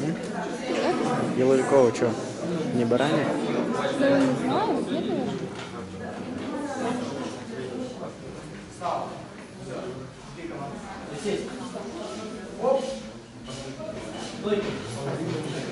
Яловикова что? Не баранья? Да, не знаю, нет, наверное. Оп!